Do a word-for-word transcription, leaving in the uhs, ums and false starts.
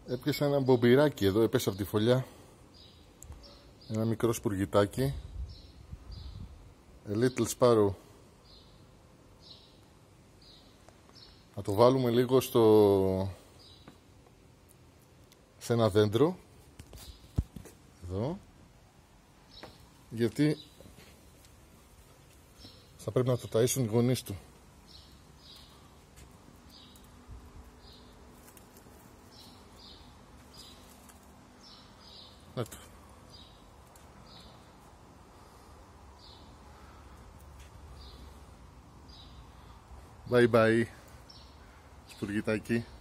Έπιασα ένα μπομπιράκι εδώ, έπεσε από τη φωλιά. Ένα μικρό σπουργητάκι. A little sparrow. Θα το βάλουμε λίγο στο... σε ένα δέντρο. Εδώ. Γιατί θα πρέπει να το ταΐσουν οι γονείς του. Έτω. Bye bye, σπουργητάκι.